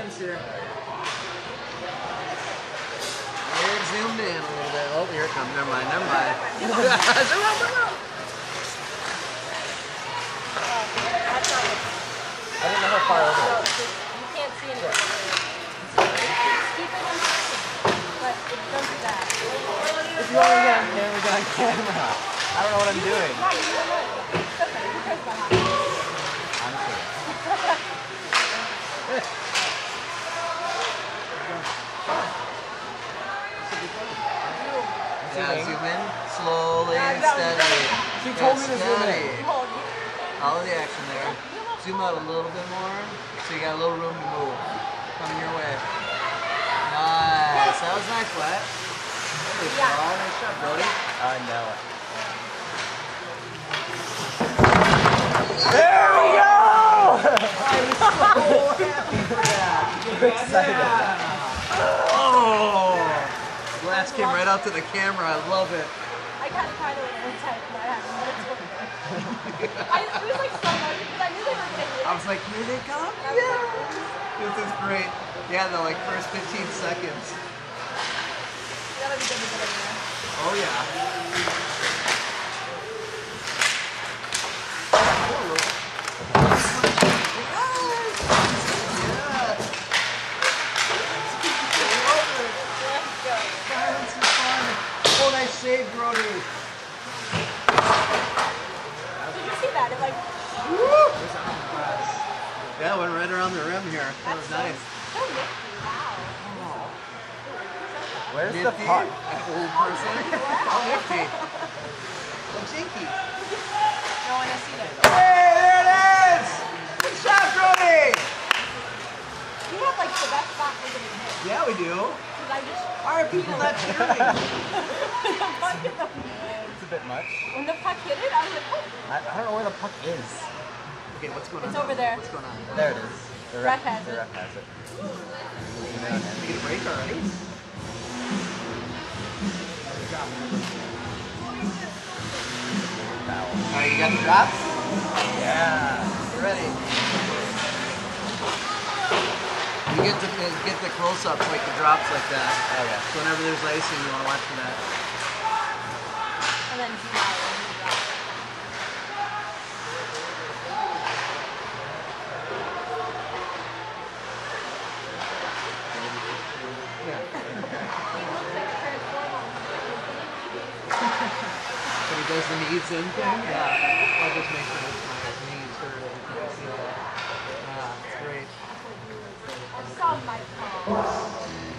seconds here. We're zoomed in a little bit. Oh, here it comes. Never mind. Never mind. Zoom out, zoom out. I didn't know how far over it is. You can't see anything. Keep it in but don't do that. If you want me to get on camera, I don't know what I'm doing. Honestly. Yeah, zoom in slowly and steady. She told me to zoom in. Follow the action there. Zoom out a little bit more, so you got a little room to move. Coming your way. Nice. That was nice, Flat. Nice shot, Brody. I know it. There we go! I'm so happy for that. I'm excited. Oh! Glass came right out to the camera. I love it. I kind of one time that happened. It was like so much because I knew they were going to hit. I was like, here they come? Yeah! This is great. Yeah, the like first 15 seconds. That'll be good. Oh yeah. Oh, nice save, Brody. Did you see that? It like... Yeah, went right around the rim here. That was nice. So nifty. Wow. Where's Nifty? the puck? Old person. Oh, nifty. Oh, jinky. No one has seen it. Hey, there it is! Good shot, Brody! You have like the best spot for the hit. Yeah, we do. Because I just... Why are people not cheering? It's a bit much. When the puck hit it, I was like, oh. I don't know where the puck is. Okay, what's going on? It's over there. What's going on? There it is. The Ref has the it. ref has it. Did you get a break already? Foul. Alright, you got the drops? Yeah. You're ready. You get the close-ups, like the drops like that. Oh yeah. So whenever there's icing, you want to watch for that. And then zoom out when you drop it. Yeah. He looks like a transformer. But he does the knees in thing? Yeah. I'll just make sure that my knees hurt every time I see that. Yeah, it's great. I saw my phone.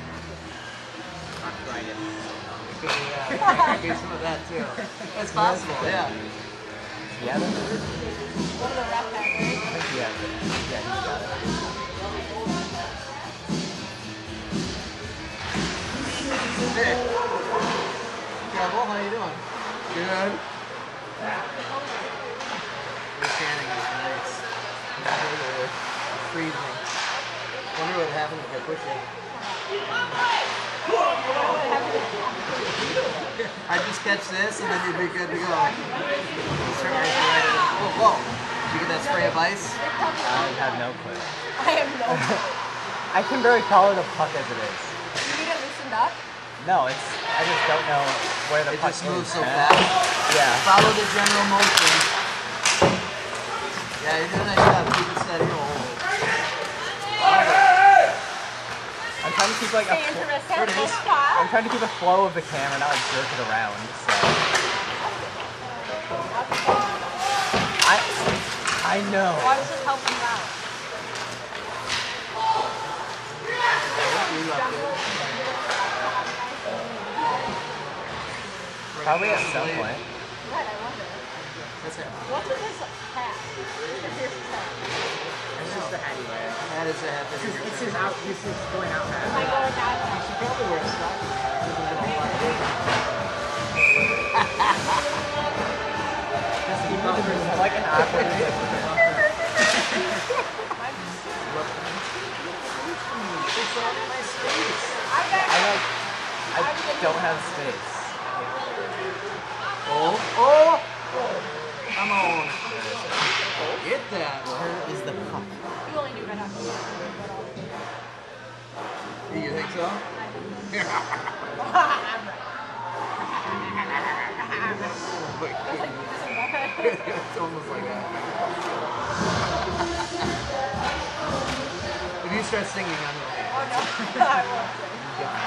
Yeah, maybe some of that too. It's possible, yeah. Yeah, that's it. One of the ref has it. I think he has it. Yeah, he's got it. Hey. Trouble, how you doing? Good. Your standing is nice. Freezing. Wonder what happens if I push it. I just catch this and then you'd be good to go. Start right in. Whoa, whoa. Did you get that spray of ice? I have no clue. I have no clue. I can barely follow the puck as it is. You need it loosened up? No, I just don't know where the It puck just is. moves so fast. Yeah. Follow the general motion. Yeah, you're doing a nice job. Keep it steady. I'm trying to keep like Stay interested. There it is. I'm trying to keep a flow of the camera, not like jerk it around. So I know. Why does this help you out? Probably at some point. Right, I wonder. That's it. What's with this hat? It's Pierce's hat. It's just the hat he wears. That is a hat that you're It's his out. This is going out hat. Am I going out? You should probably wear a stocking. It's like an awkward. I don't have space. Oh! Come on. Get that. Where is the puck? You only do right after. You think so? I'm right. It's almost like that. If you start singing, I'm gonna leave. Oh no, I won't sing. Yeah.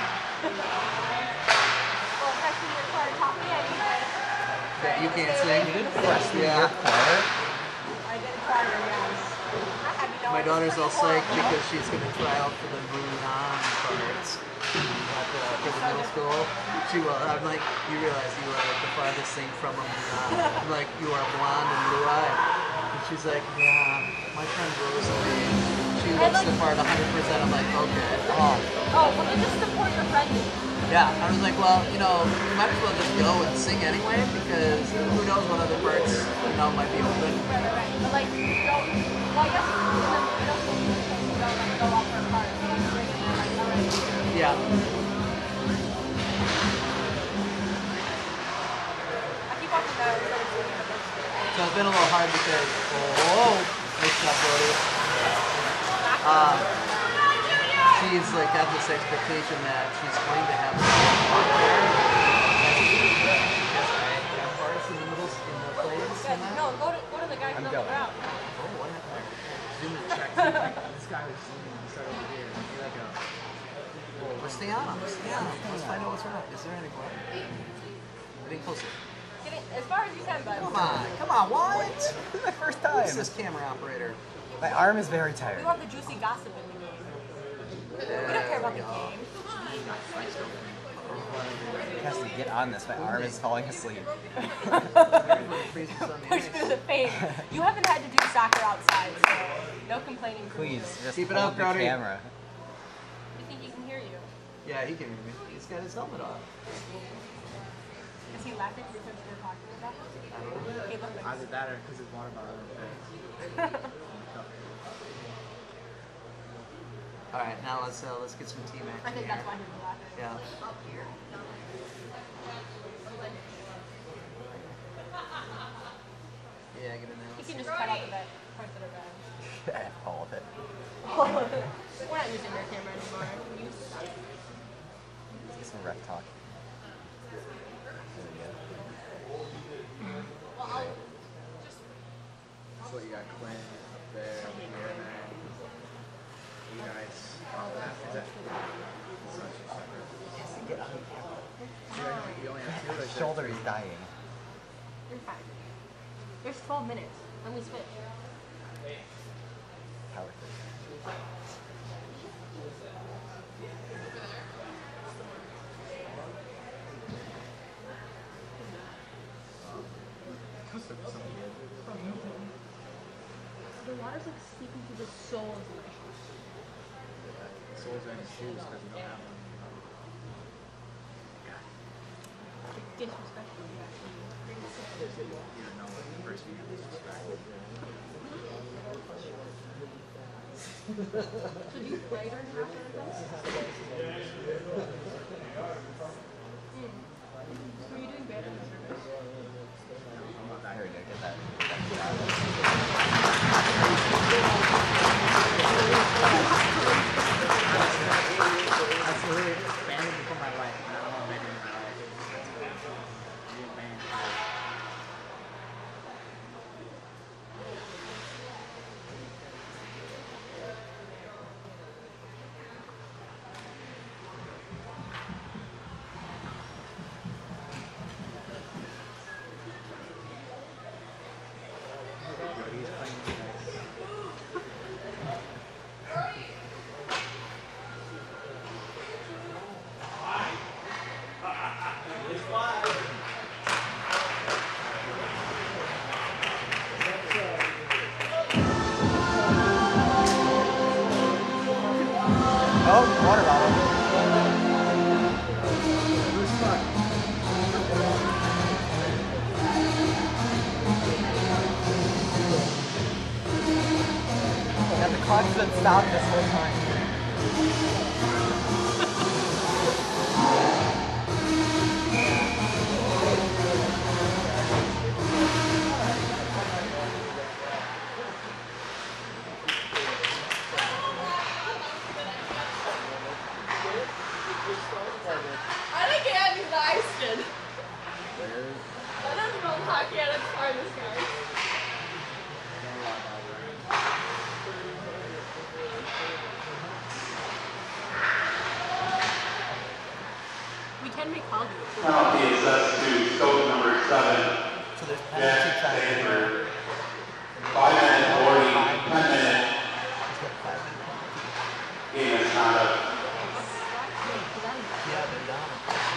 Well, freshman year choir taught me anyway. That you can't sing. You did freshman year Yeah. choir? I did choir, yes. My daughter's all psyched because she's gonna try out for the Mulan parts for the middle school. She will. I'm like, you realize you are like the farthest thing from a Mulan. I'm like, you are blonde and blue-eyed. And she's like, yeah, my friend Rosalie, she looks the part 100%. I'm like, okay. Oh, well then just support your friend. Yeah, I was like, well, you know, you might as well just go and sing anyway because who knows what other parts, you know, might be open. Right. But like, don't, well, I guess you don't like go off for a part. Yeah. I keep watching that. So it's been a little hard because, nice job, Brody. She's like got this expectation that she's going to have parts in the middle in the plays. No, go to the guy who's on the ground. Oh, what happened? Zoom in check. This guy was zooming. He started over here. Here I go. Let's stay on him. Let's stay on him. Let's find out what's wrong. Is there any problem? Getting closer. Get it as far as you can, bud. Come on, what? This is my first time. Who's this camera operator? My arm is very We tired. want the juicy gossip in the game. We don't care about the game. Cassie, get on this. My arm is falling asleep. Push Push through the pain. You haven't had to do soccer outside, so no complaining. From Please, me. just Keep it hold up, the Brody. camera. You think he can hear you? Yeah, he can hear me. He's got his helmet on. Is he laughing because we're talking about him? He looked like Either that or because his water bottle in his face. All right, now let's get some team action I think here. that's why he was laughing. Yeah. Yeah, get in there. He can just cut out the bad parts that are bad. All of it. We're not using your camera anymore. We used to. Let's get some ref talk. There we go. So you got Quinn up there, here, and then you guys. Oh, is that? Get on the camera. You only have two. My shoulder is dying. You're fine. There's 12 minutes. Then we switch. Power through. The water's like seeping through the soles of my shoes. Soles are in his shoes because you don't have them. It's disrespectful. You don't know what the first few disrespect. So do you play during half of this? Were you doing bad in the service? Here we go. Get that. That's really banned for my life. I don't want to make it in my life. You're banned. He's playing you guys. Oh, water bottle. Yeah, the clock's been stopped this whole time. called you. Penalty assessed to Stoughton number 7. So there's penalty Jack time. Sanger. 5 minute warning, 10 minute. He's got a 5-minute penalty. Game is not up. Yeah, they're down.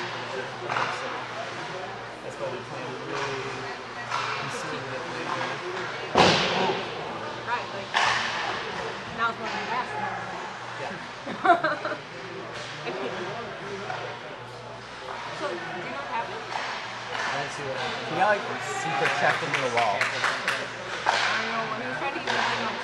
That's why they're playing really conservatively. Right, like, now it's more than fast. Yeah. So, do you know what happened? I didn't see what happened. He got like super checked into the wall. I don't know, when he was trying to get behind like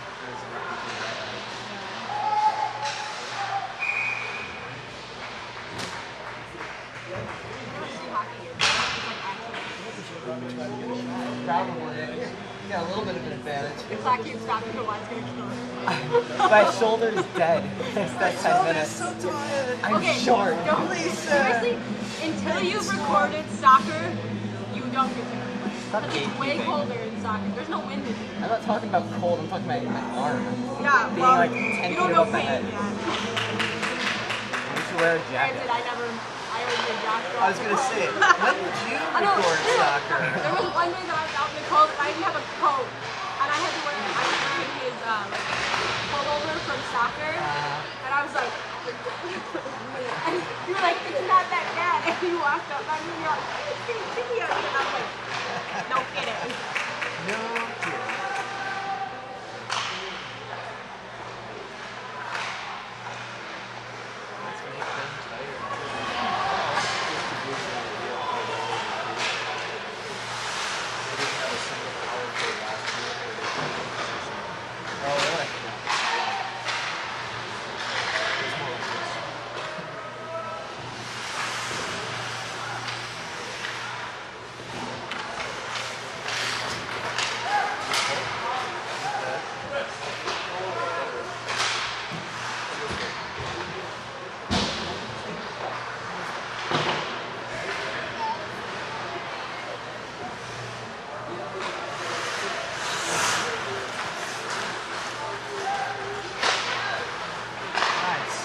Probably. You got a little bit of an advantage. If I keep stopping for one, it's gonna kill him. My shoulder's dead. It's that 10 minutes. I'm Okay, short. Don't, seriously, until you've recorded soccer, you don't get to complain. Stop Because it's way gatekeeping. colder in soccer. There's no wind in here. I'm not talking about cold, I'm talking about my arm. Yeah, Being well, like 10 you feet don't know above my pain head. yet. You should wear a jacket. Granted, I already did Josh. I was gonna say, when did you record soccer? There was one day that I was out in the cold and I didn't have a coat. And I had to wear, I was wearing his pullover from soccer. And I was like, and you were like, it's not that bad. And you walked up on me and you're like, it's getting sticky on me. And I was like, no kidding. No kidding. Let's make them tired. Oh, really? Nice.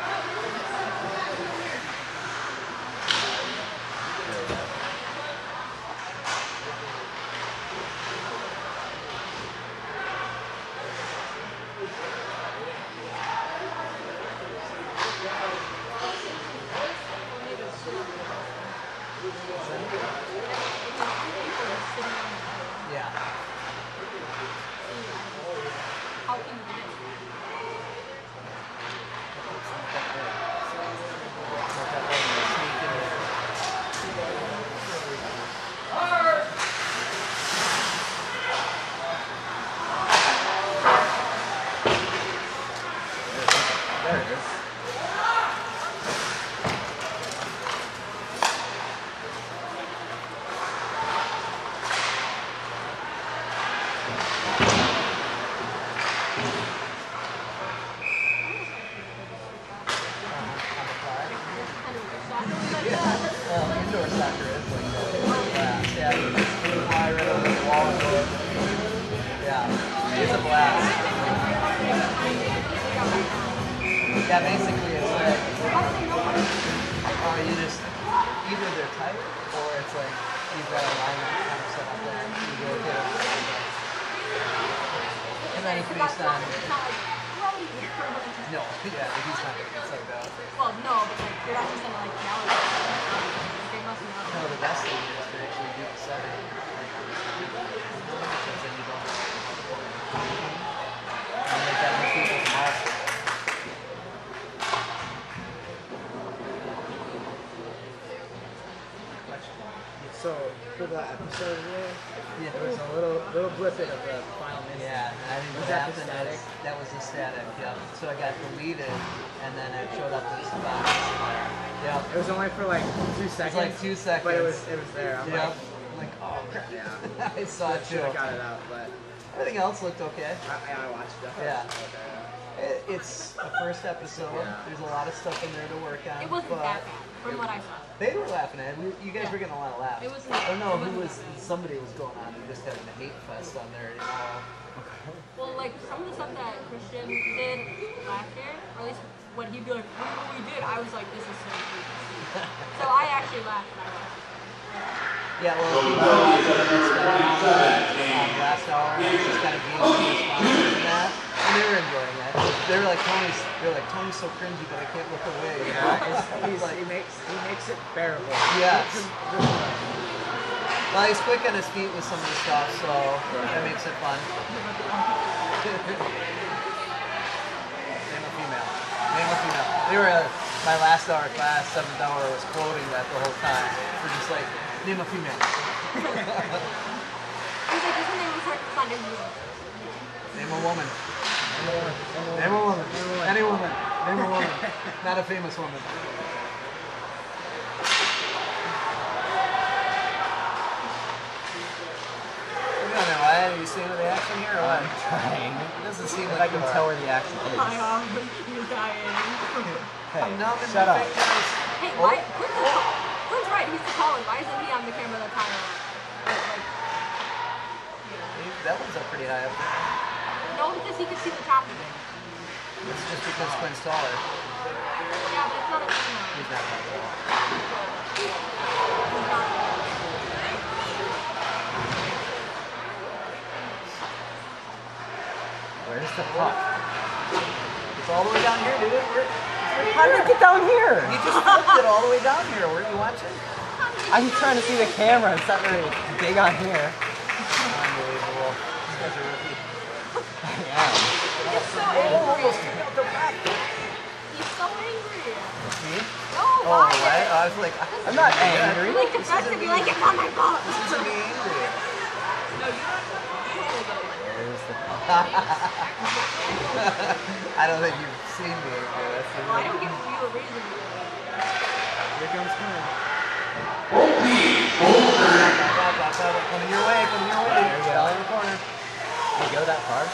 Yeah. How can you do it? There it is. Indoor soccer is like that. Yeah, you just fly right over the wall and go. Yeah, it's a blast. Yeah, basically it's like, you just, either they're tight or it's like you've got a line kind of set up there. You go hit it. And then it's based on, no, yeah, he's not going to get sucked out. Well, no, but like, you're not just gonna like yell at them. They must know. No, the best thing is to actually do the setting. Because then you don't make that many people smart. So for that episode, Yeah. there was a little blip of the final minute. Yeah, and I didn't Was know that what the happened. static? That was the static, yeah. So I got deleted, and then it showed up this box. Yeah. It was only for like 2 seconds. like 2 seconds. But it was there. I'm Yeah. like, Oh, crap. yeah. I saw it too. Should have got it out, but Everything else looked okay. I watched it. Yeah. Okay. It's a first episode. Yeah. There's a lot of stuff in there to work on. It wasn't but that bad, from what I saw. They were laughing at it. You guys Yeah. were getting a lot of laughs. It wasn't- I don't know it who wasn't was. Somebody was going on. They just having a hate fest on there. Well, like some of the stuff that Christian did last year, or at least when he'd be like, what we did, I was like, this is so creepy. So I actually laughed when I watched it. Yeah, well, people last hour just kind of being responsive to that, and they were enjoying it. They were like, Tony's so cringy, but I can't look away. You know? He makes it bearable. Yes. Well, he's quick on his feet with some of the stuff, so that makes it fun. Name a female. Name a female. They were my last hour class, 7th hour, was quoting that the whole time. We're just like, name a female. He's like, this name was hard to find a woman. Name a woman. Name a woman. Any woman. Name a woman. Not a famous woman. Are you seeing the action here or what? I'm trying. It doesn't seem If like I can tell where the action is. Hi, you're dying. Hey, No, shut up. Hey, why? Clint's right. He's the tall one. Why isn't he on the camera that's higher up? Like, that one's up pretty high up there. no, because he can see the top of it. It's just because Quinn's taller. Yeah, but it's not a female. He's not that tall. He's not. Where's the puck? It's all the way down here, dude. How did it get down here? You just flipped it all the way down here. Were you watching? I'm trying to see the camera. It's not very big on here. Unbelievable. These guys are rookie. I am. He's so angry. He's so angry. Me? No, Oh, why? right? I was like, I'm not angry. He like confessed to me like it's not my fault. This isn't me angry. No, you totally get it. Where's the puck? I don't think you've seen me angry. That's the Well, I don't give you a reason. Here comes Quinn. Coming your way, coming your way. There you go. Down in the corner. You go that far?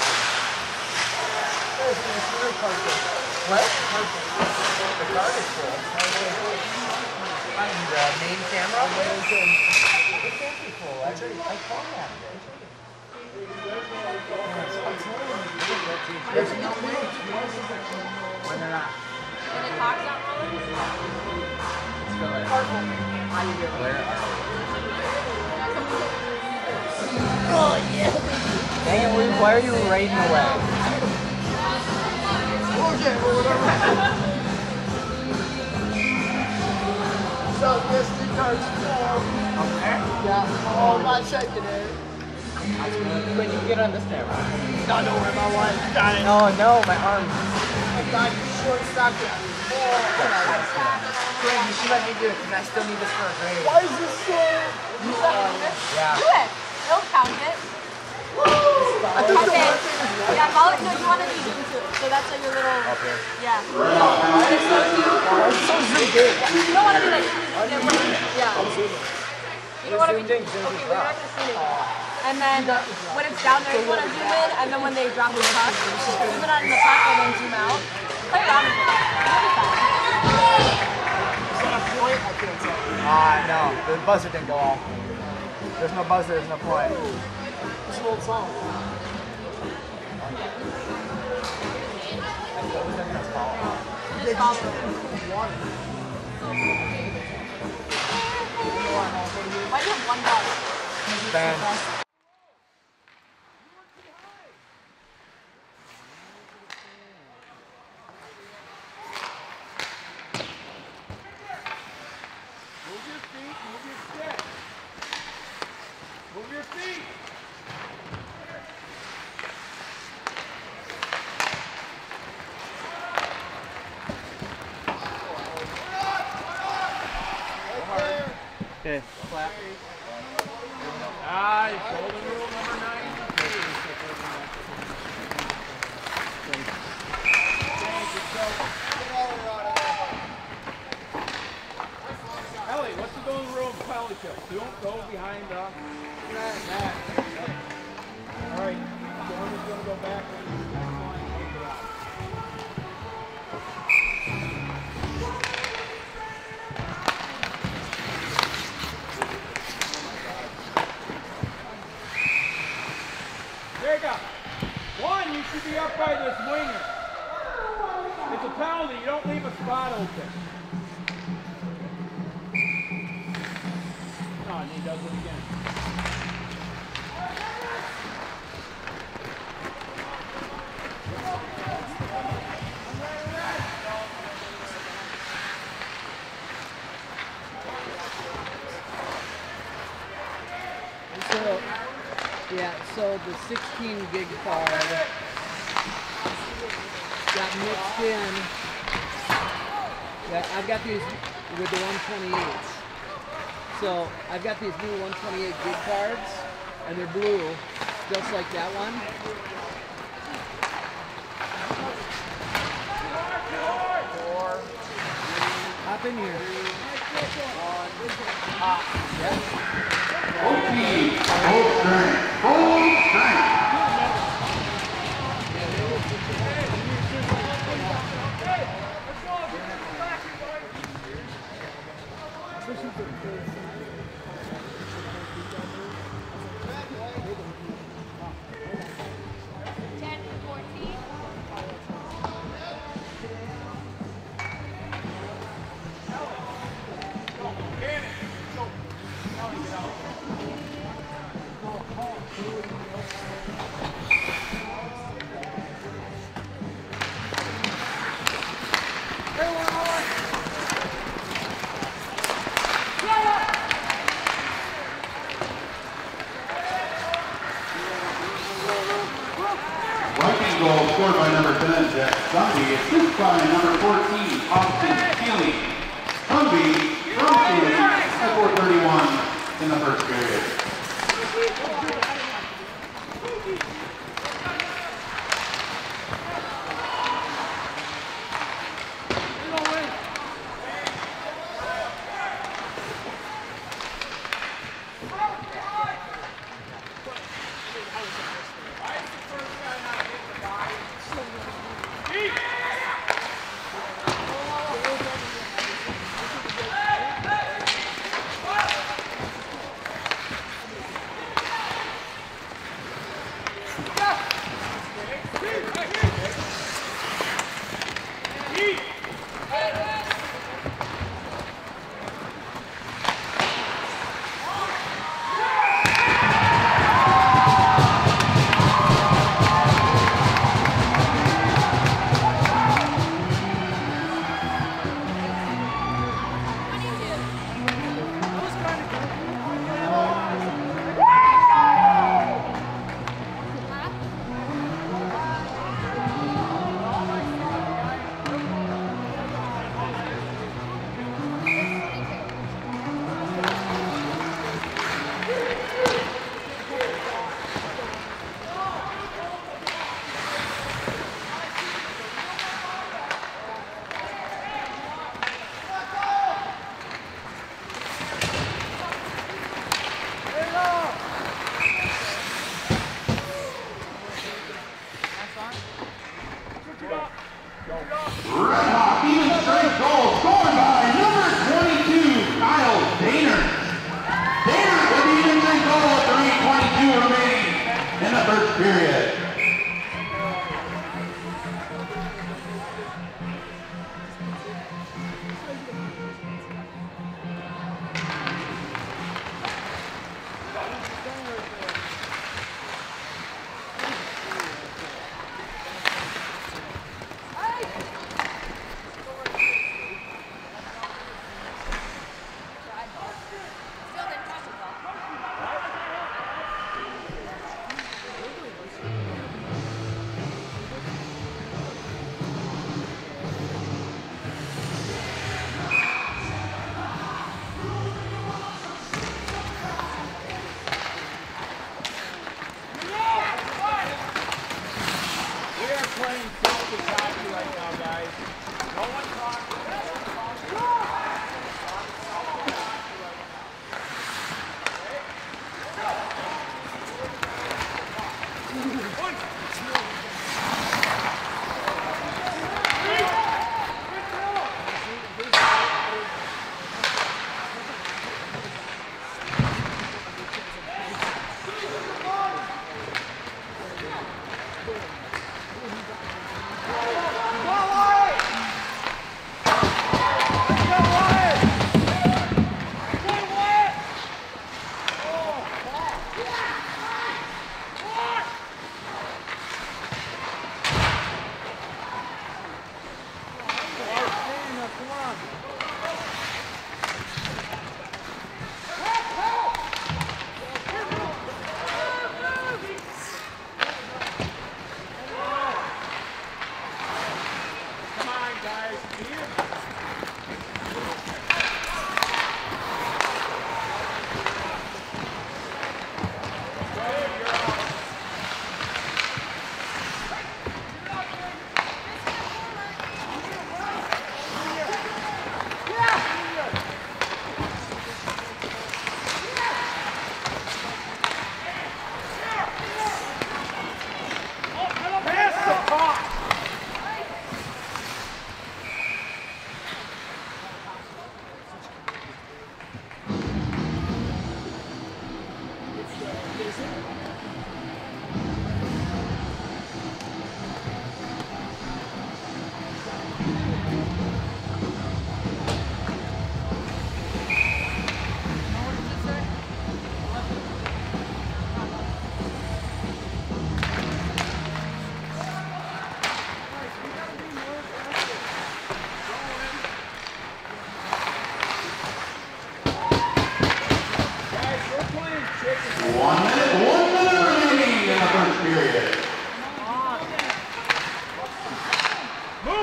What? The card is full. The main camera? It can't be full. I formatted it. There's no way. When they're not. When the clock's not rolling, Let's go there. How you doing? Where are we? Oh, yeah. Dang it, Luke, why are you raiding away? So, this new card's full. Okay. Yeah. Oh, my secondary. Quinn, you can get on this camera. Don't know where my wine's dying. Oh, no, my arm. I got you short stocked it. Greg, you should let me do it because I still need this for a grade. Why is this so? Yeah. do it. He'll count it. Okay. Yeah, follow. No, you want to do zoom to it. So that's like your little. Up here. Yeah. It's so cute. It's so zoomed in. You don't want to do like. Yeah. You don't want to be. Zoomed in, Okay, zoomed in. we're not gonna see it. And then when it's down there, you want to zoom in, and then when they drop the puck, zoom in on the puck and then zoom out. Play around with it. No, the buzzer didn't go off. There's no buzzer, there's no point. It's an old song. Just follow it. Why do you have one ball? Fans. Okay. Clap. Nice. Golden rule number 9. Ellie, what's the golden rule of penalty kill? Don't go behind the net. All right. Storm is going to go back. penalty. You don't leave a spot open. Oh, and he does it again. So, yeah, so the 16 gig card got mixed in. Yeah, I've got these with the 128s. So I've got these new 128 gig cards, and they're blue, just like that one. Hop in here. Okay, full strength, full strength. Goal scored by number 10, Jack Sunby. Assist by number 14, Austin Keeley. Sunby from Keeley at 4:31 in the first period.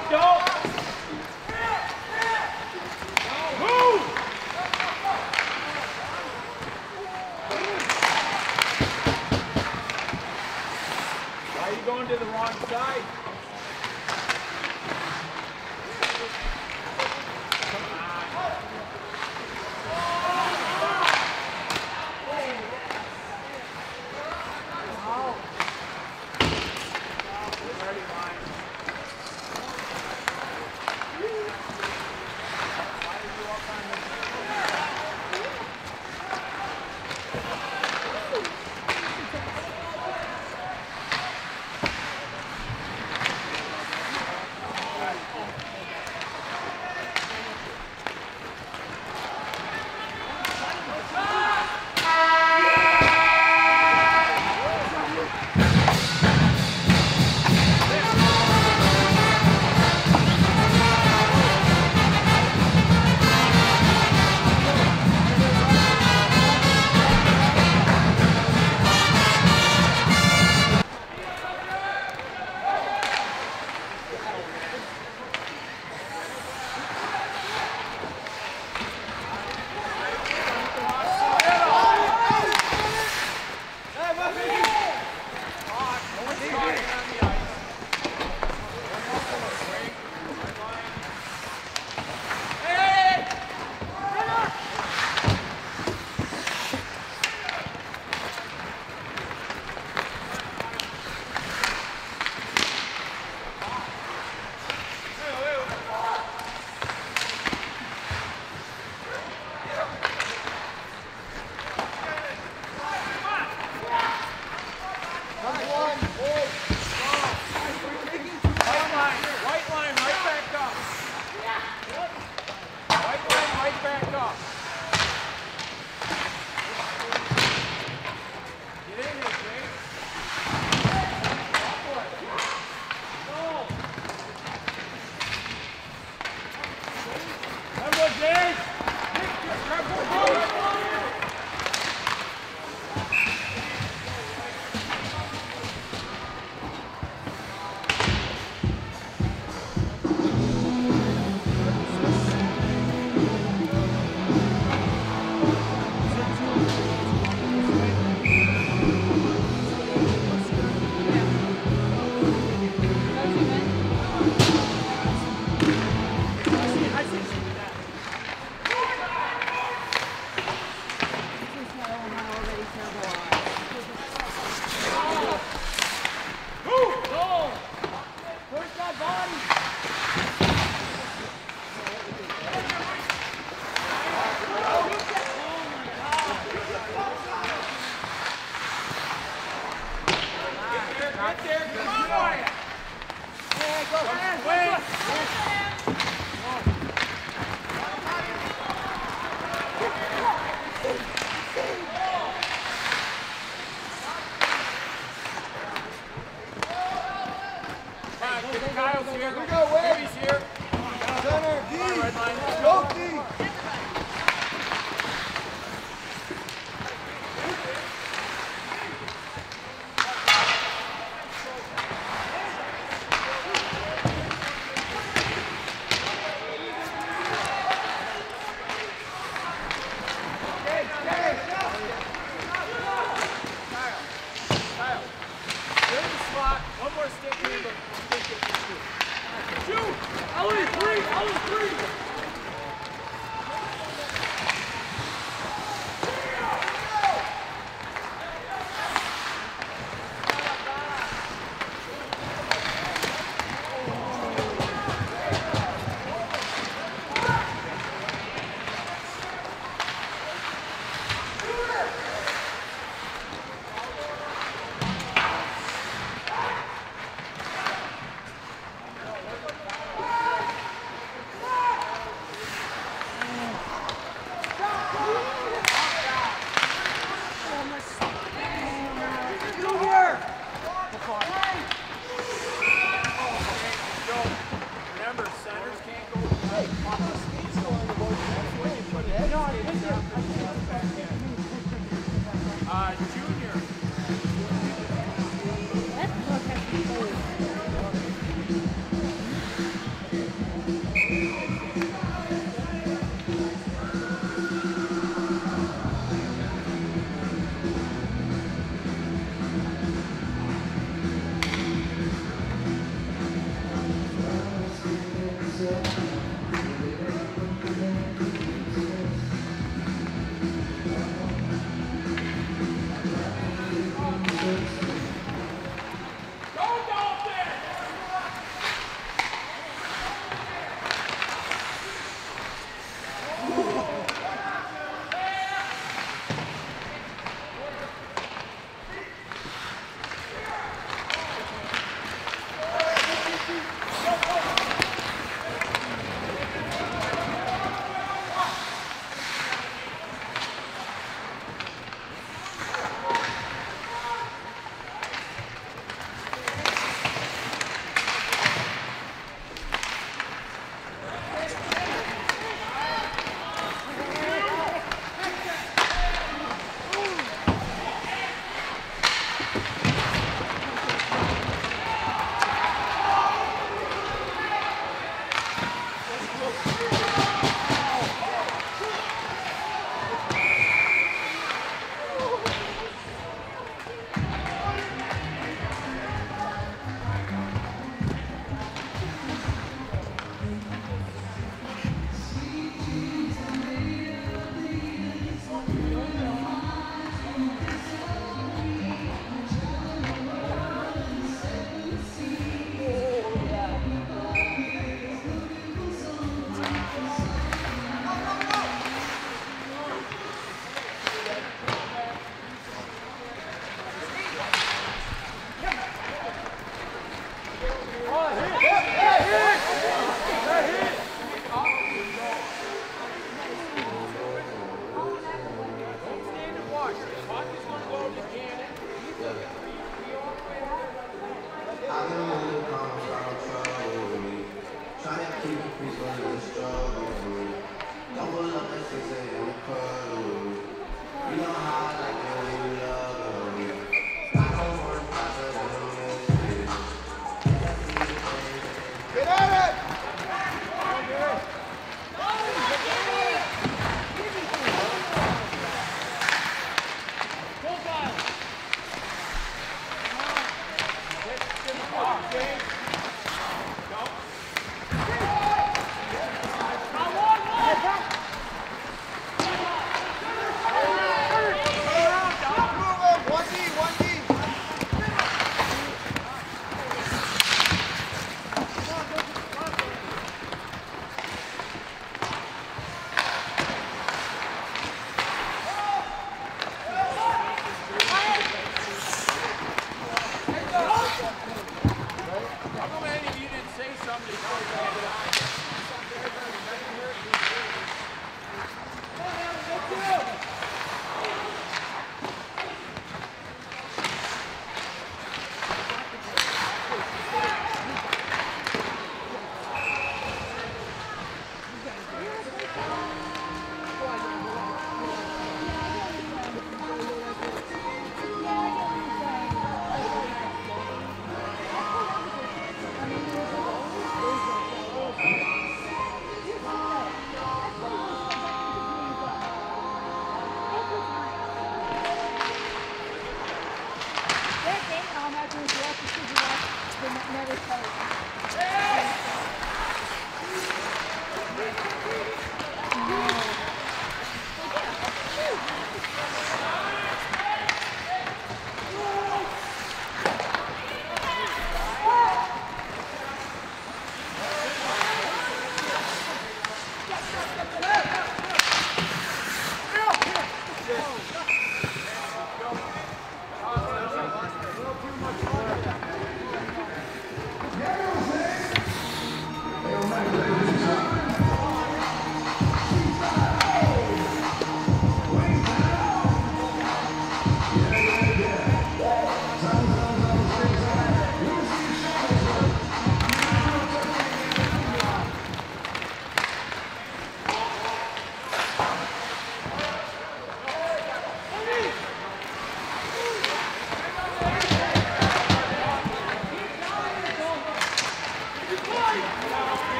Move, don't! Move! Why are you going to the wrong side?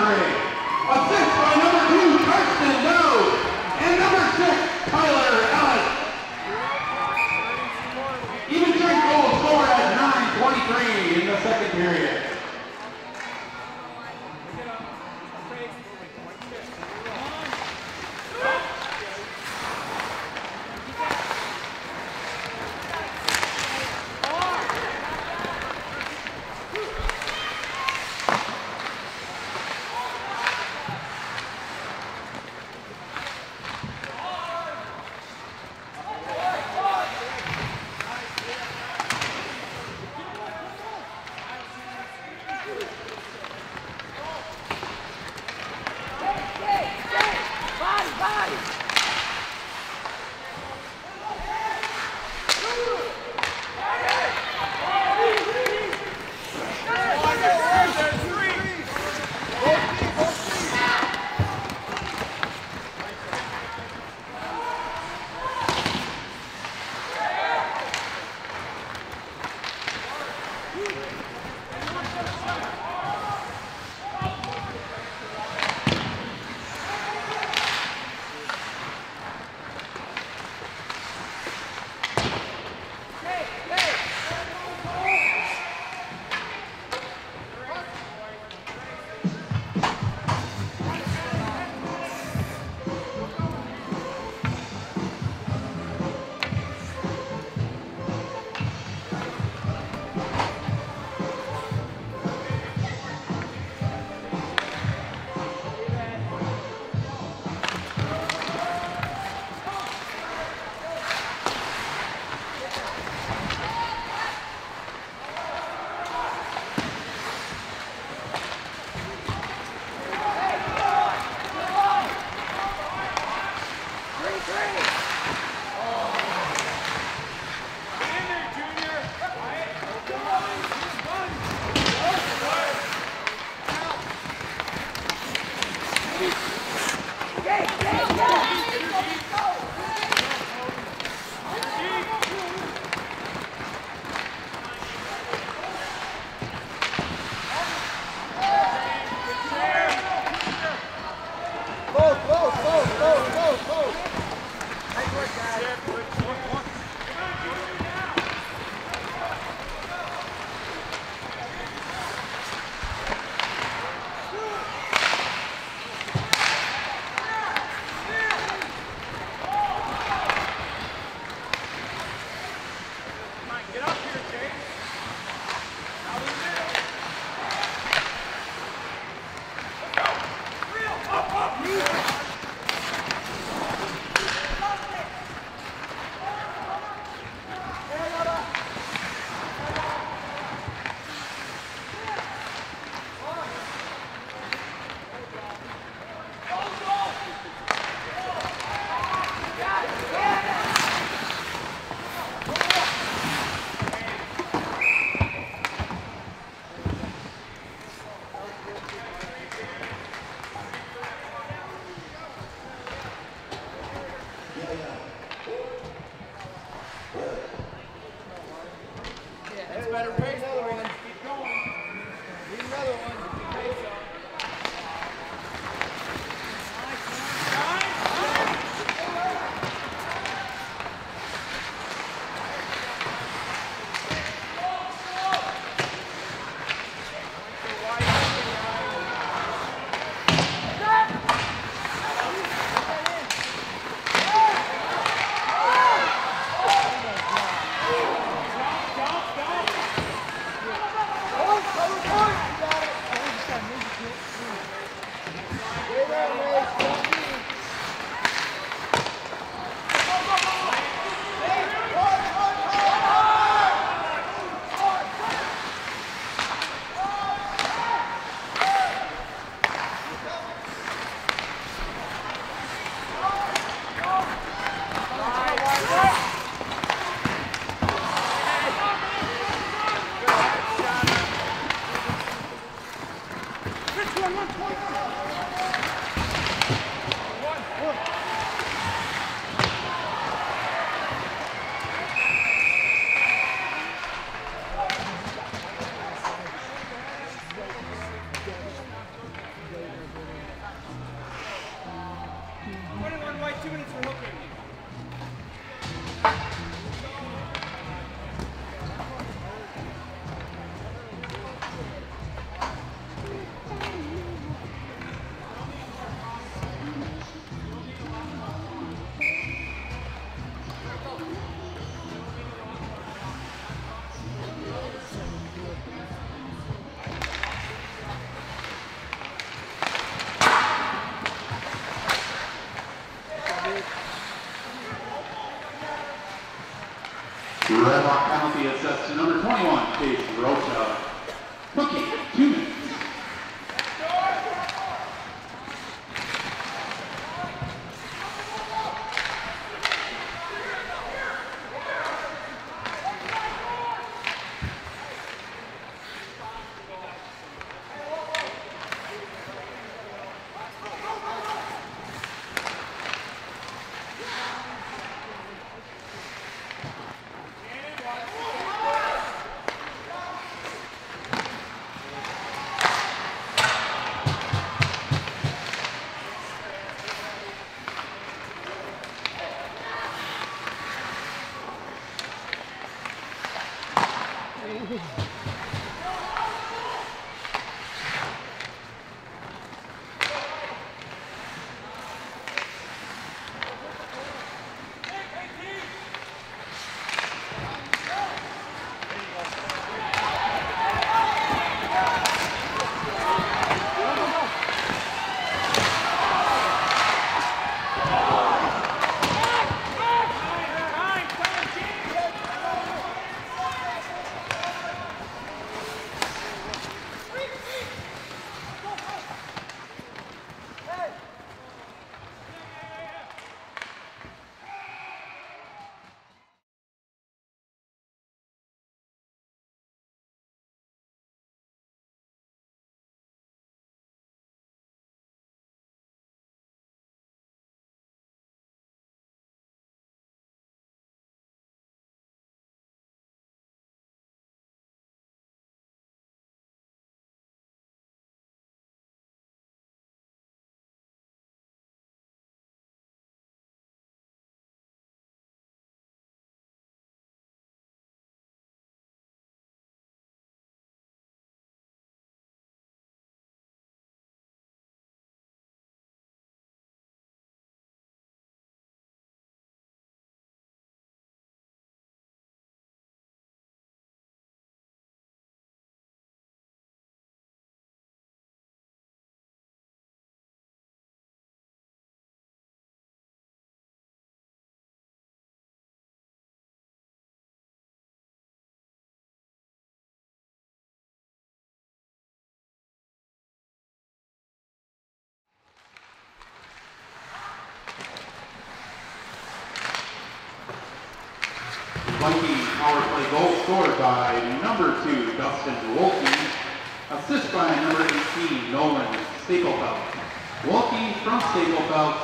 number 8. Assist by number 2, Karsten Dowd. And number 6, Tyler Ellis. Even strength goal scored at 9:23 in the second period. red lock penalty assessed to number 21, Chase Rocha. Cookie, 2 minutes. Lucky power play goal scored by number 2, Dustin Wolke. Assist by number 18, Nolan Stapelfelt. Wolke from Stapelfelt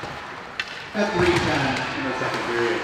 at 3:10 in the second period.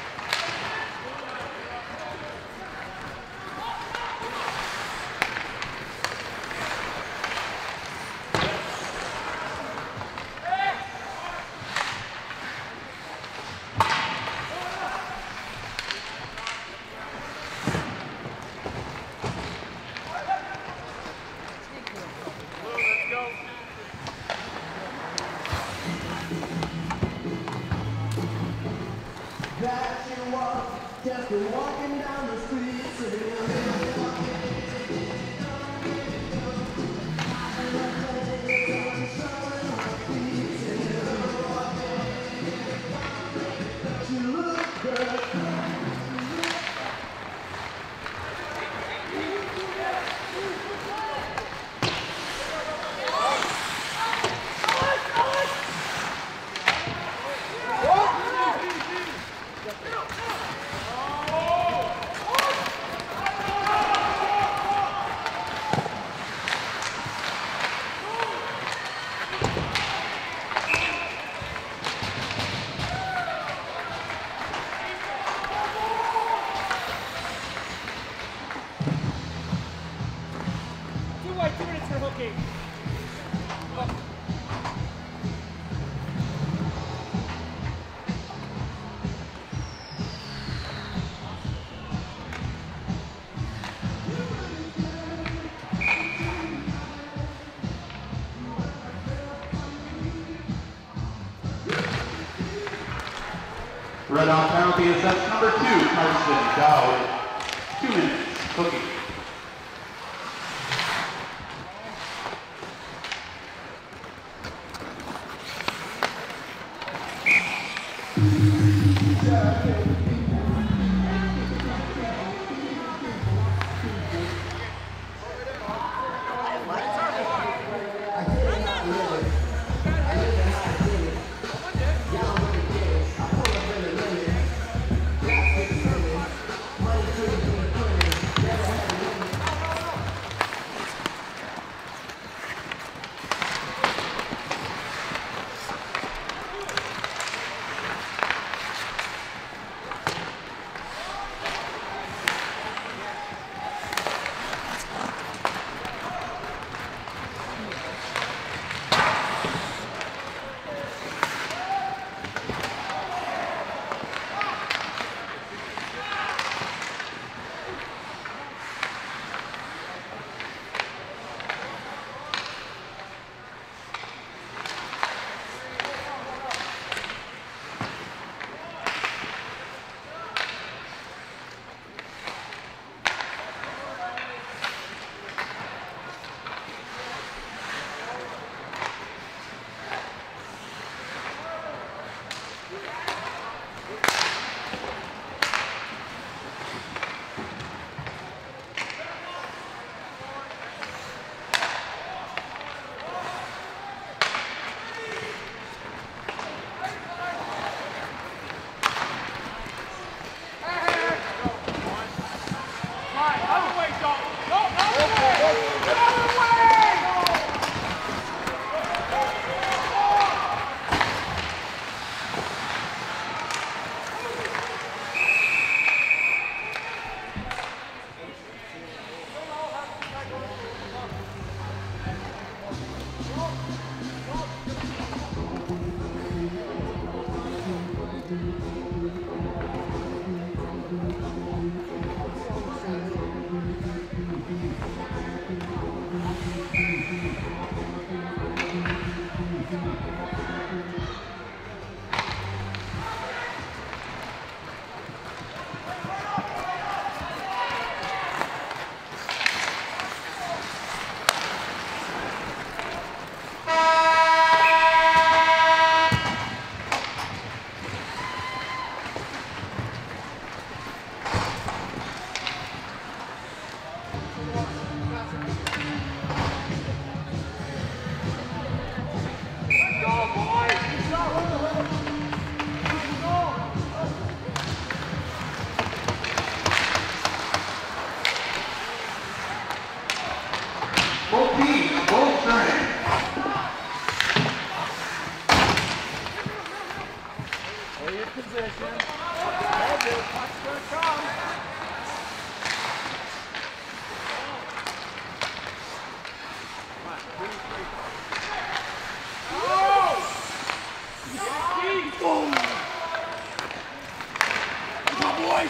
Red on penalty assessed number 2, Carson Dowd. 2 minutes, Cookie. position. Hold it. Puck's going to come. Come on. 2, 3. Oh! Get boom! Come on, boys!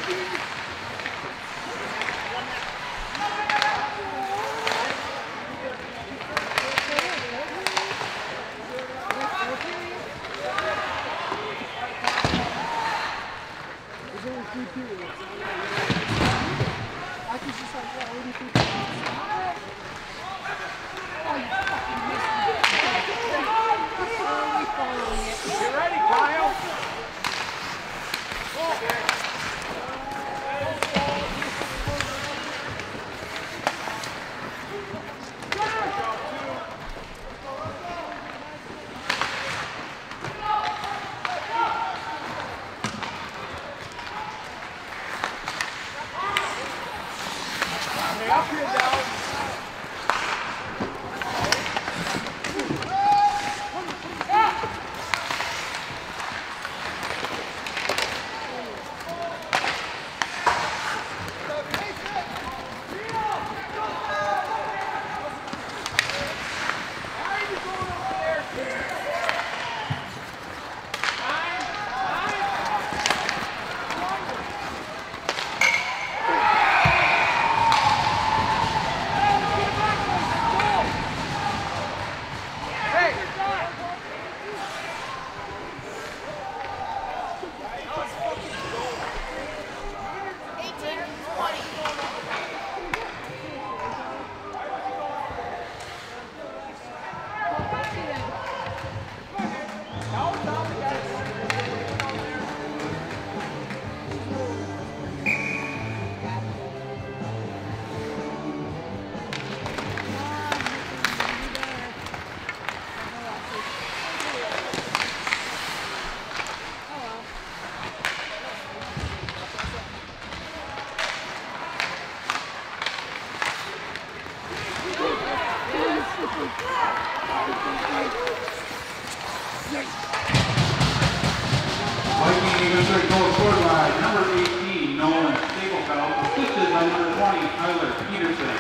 Viking Eagles are goal scored by number 18, Nolan Staplefeld, assisted by number 20, Tyler Peterson.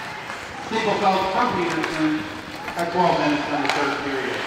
Staplefeld from Peterson at 12 minutes in the third period.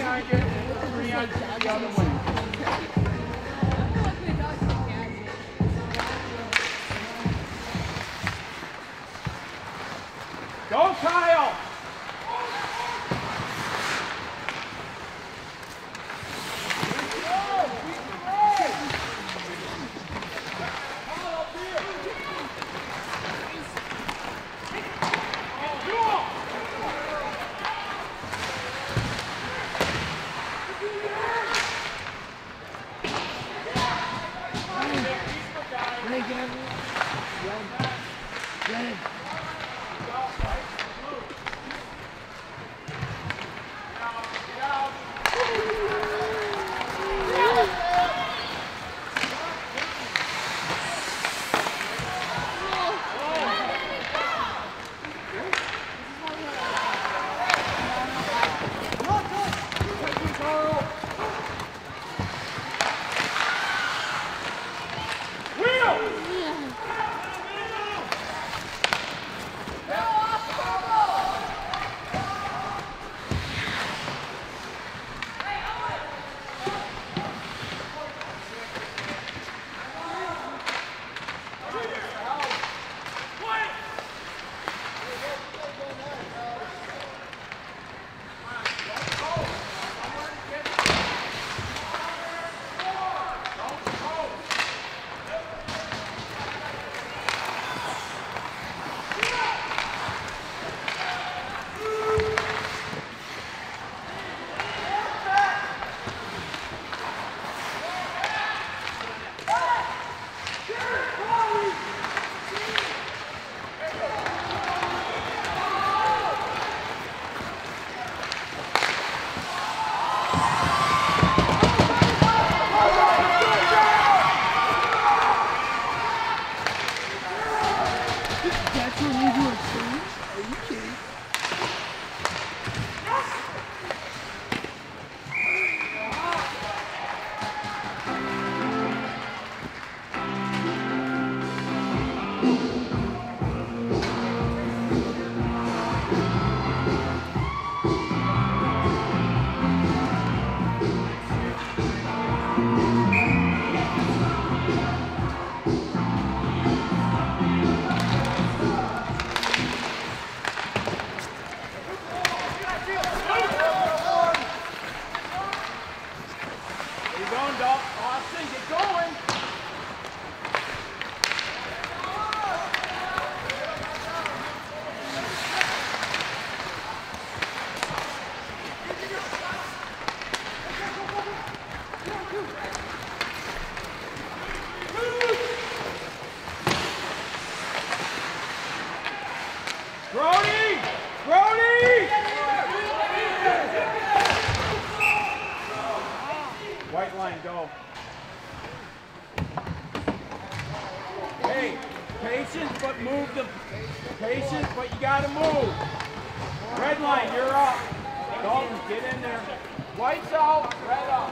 behind you, and 3 on 2 the other way. Go, Kyle! Go. Hey, patience, but move the patience, but you gotta move. Red line, you're up. Dalton, get in there. White's out, red up.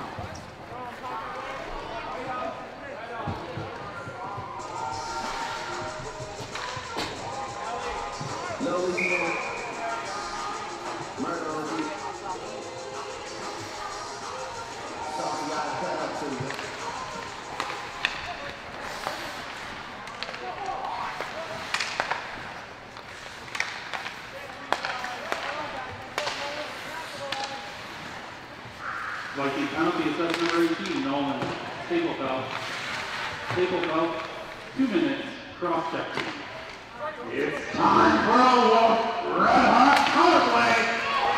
Viking penalty assessment number 18, Nolan Stapleton. Stapleton, 2 minutes, cross-checking. It's time for a red-hot power play.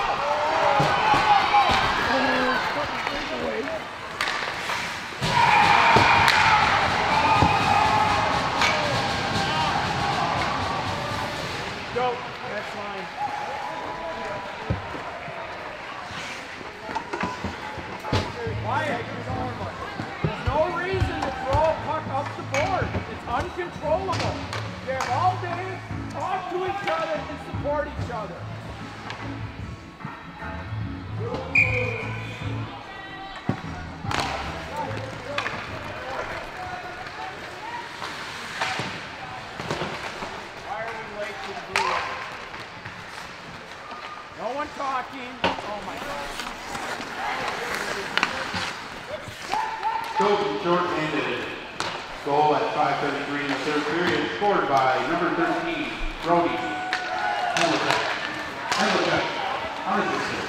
Go, that's fine. There's no reason to throw a puck up the board. It's uncontrollable. You have all day, talk to each other and support each other. Why are we late to the blue? No one done talking. Oh my God. Stoughton short-handed. Goal at 5:33 in the third period, scored by number 13, Brody. Hamilton. Arthurson.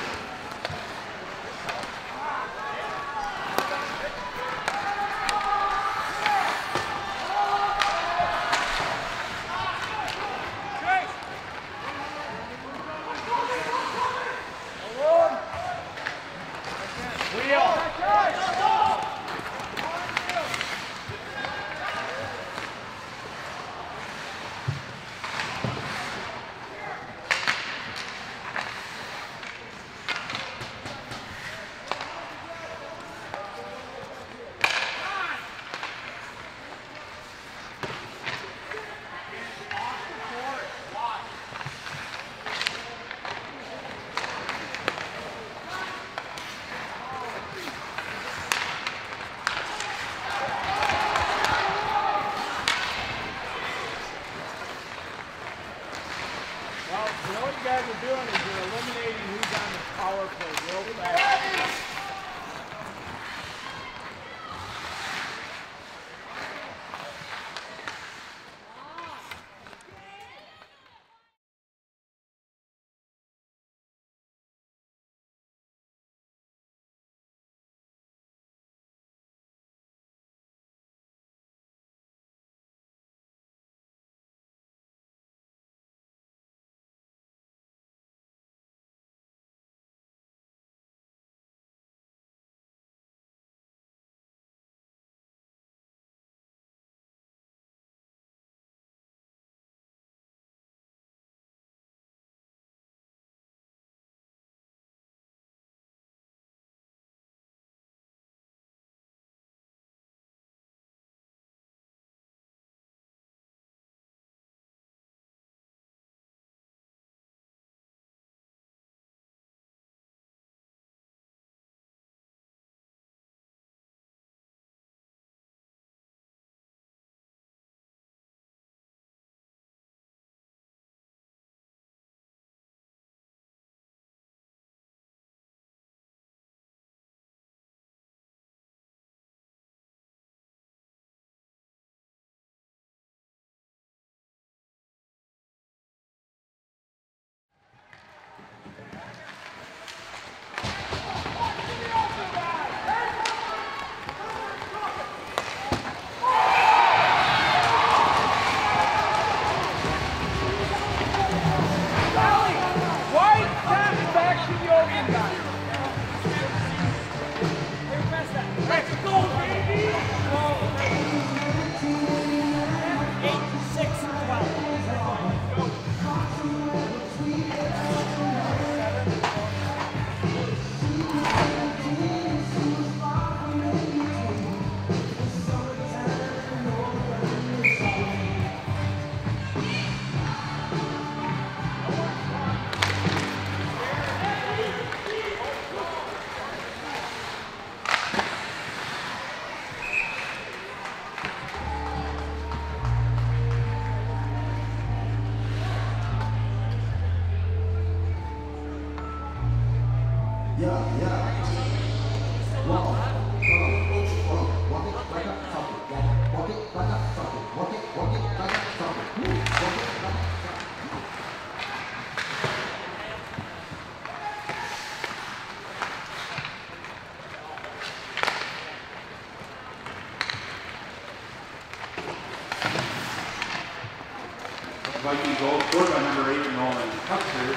Viking goal scored by number 8, Nolan Husker.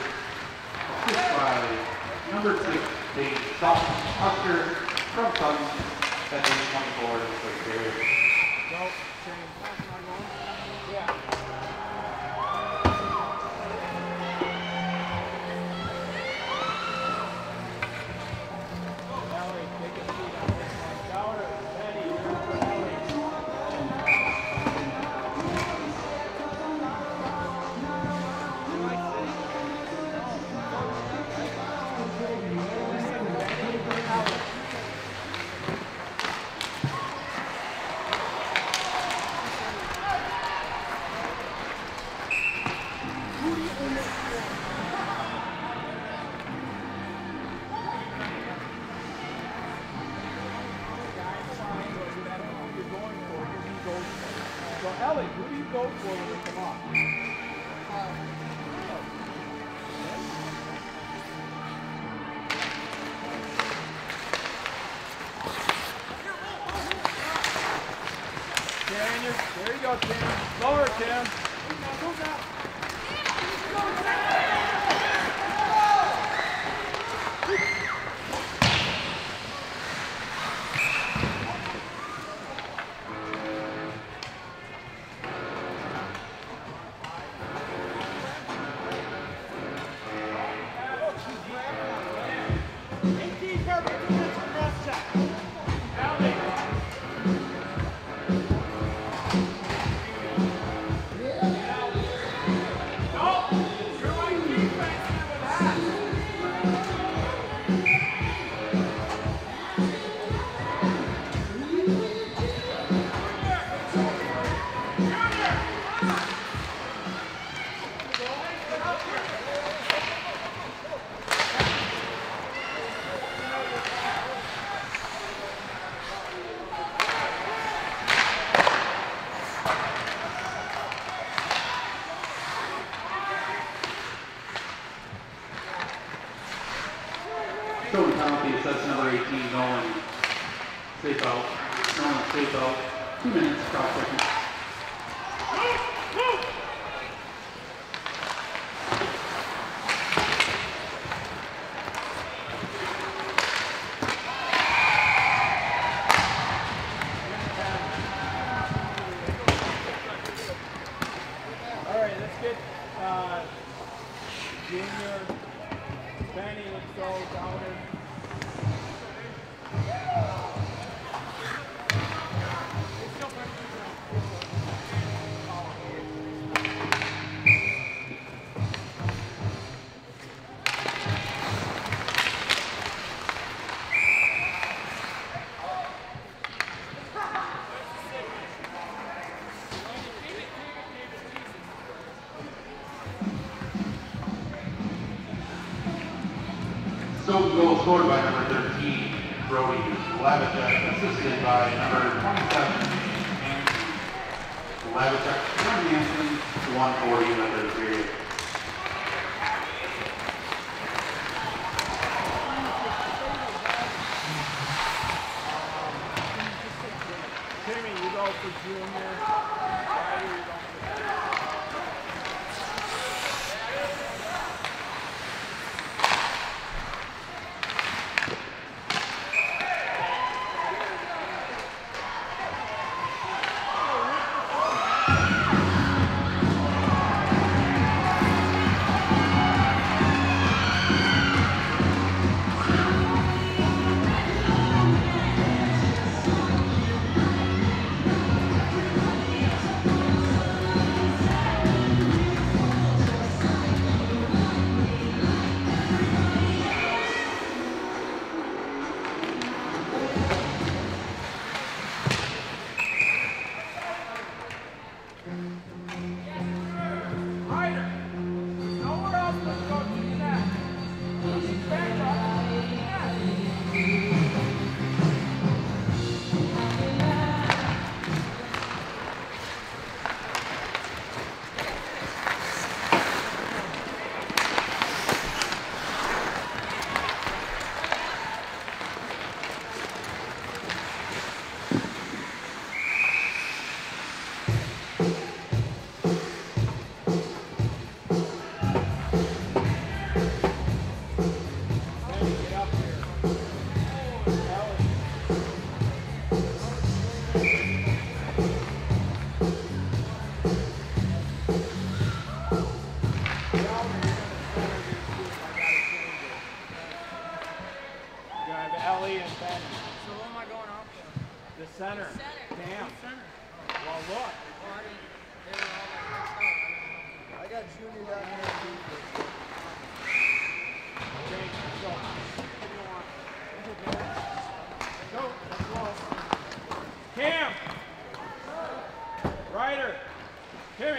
Assist by number 6, Dave Stoughton. Husker from Stoughton at age 24 in the first period. Go, yeah. go for when they come off? There you go, Tim. Lower, Tim. Move now. Stoughton penalty, assess number 18, Nolan. Safe out. Nolan, safe out. 2 minutes, cross second. All right, let's get Junior, Benny, let's go down there. Stoughton goal scored by number 13, Brody Lavicek, assisted by number 27, Hanson. Lavicek, and Hanson, 140 in the third period. Timmy, you go for Junior. Ryder, you go for center. Damn. Well, look. I got Junior down here. Okay, let's go. Go. Let's go. Cam. Ryder. Timmy.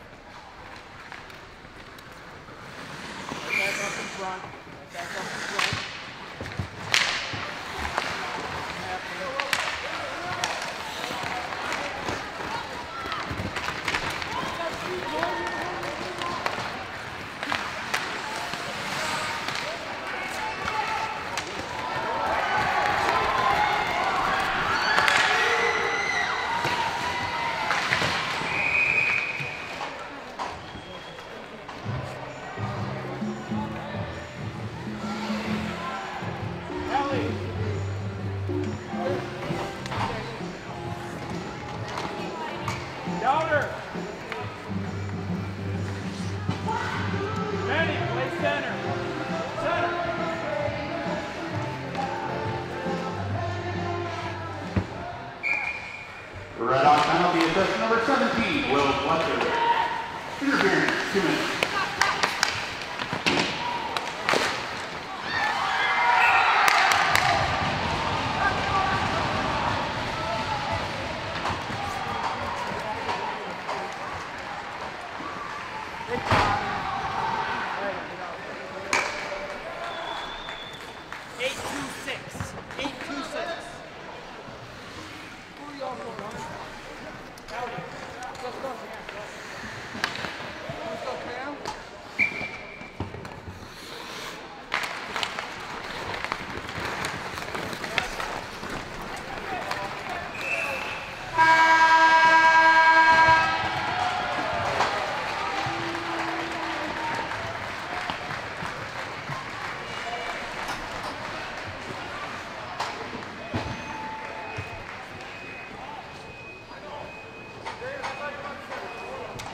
Right back up in front. Right back up in front. center.